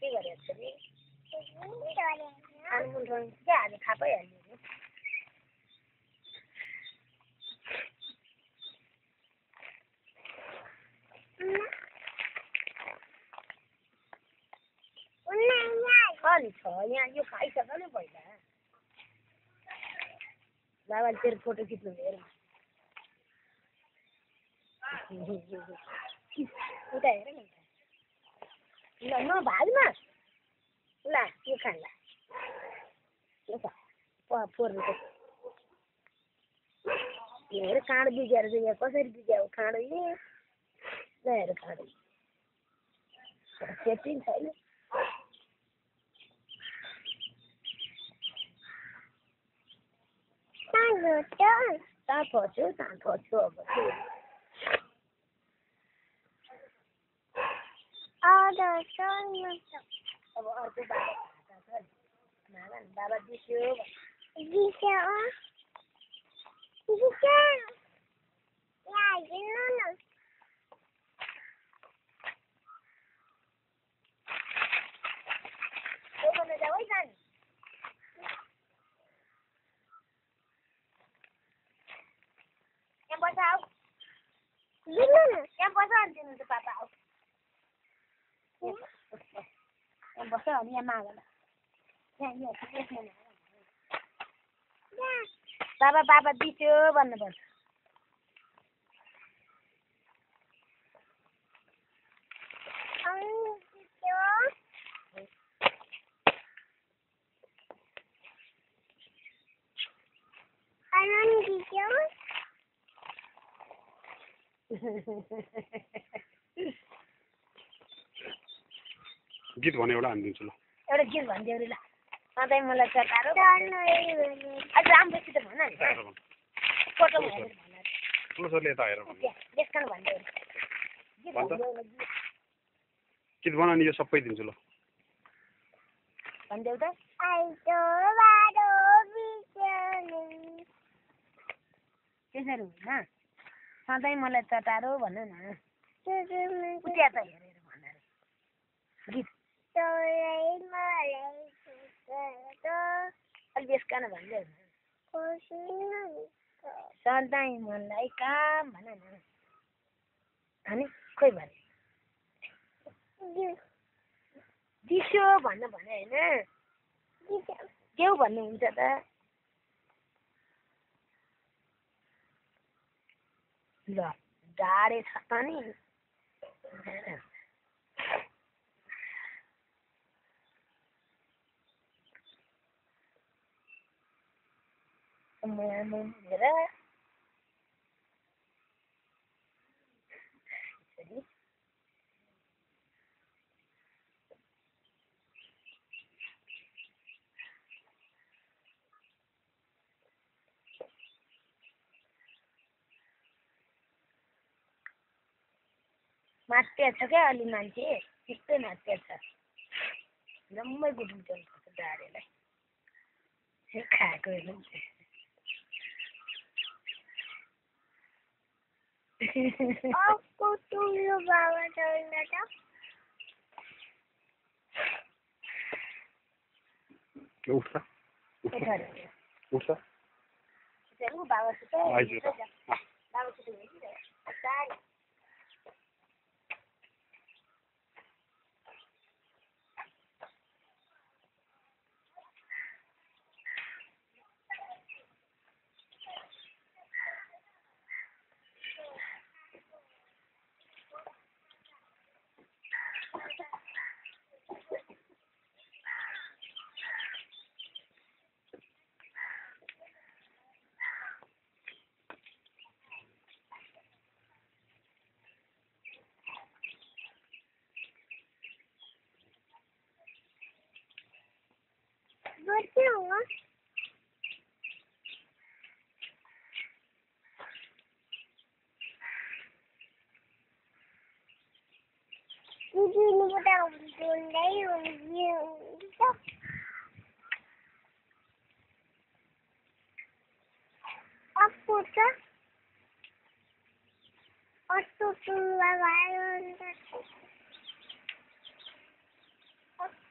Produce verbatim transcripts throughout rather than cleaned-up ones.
के गरेको छ नि खानु मन क्या आज थाहा पाइहाल्यो नि अनि छ यहाँ यो खाइसक्यो नि पहिला बाबाले तेरो फोटो खिच्नु हेर उता हेर न ल न भागमा ल के खान्ला फोर्नु हेर काँड बिगाएर चाहिँ यहाँ कसरी बिगायो खाँडो यी ल हेर खाँडो सेफ्टी छैन कहाँ फस्यो कहाँ फस्यो अब अब अर्को बाबा खाँदा छ मागा नि बाबा दिस्यो दिस्यो दिस्यो दोकानमा जाऊ है जानु यहाँ बस आऊ यहाँ बस अनि दिनु त पापा आऊ यहाँ बस अनि यहाँ माग न बाबा बाबा दिस्यो भन्नुपर्छ गीत भने एउटा हानिदिन्छु ल एउटा गीत भनिदेऊ ल सधैँ मलाई चटारो अझ राम्रोसित भन नि फोटो हेरेर भन ठुलोसरले यता हेर त्यसकारण भनिदेऊ गीत बना नि यो सबै दिन्छु ल भनिदेऊ त त्यसरी हुन्न सधैँ मलाई चटारो भन न उता त हेरेर भन गीत अलि यसकान भनिदेऊ सधैँ मलाई काम भन न अनि खोइ भने दिस्यो भन्न भने होइन देऊ भन्ने हुन्छ त ल डाडे छ त नि हेर नाच्य छ क्या अलि मान्छे त्यस्तै नाच्य छ जम्मै गुडुङ चल्छ डाँडेलाई खाएको हेर्नु उठ्छ उठ्छ बाबासित बाबासित Aku tuh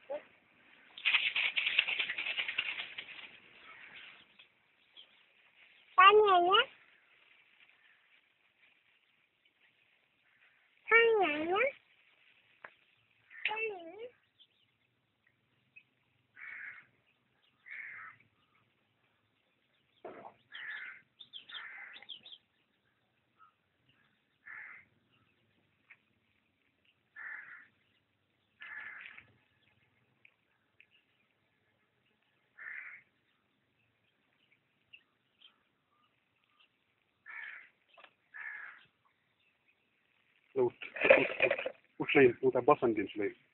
उसलाई उता बस्न दिन्छु ल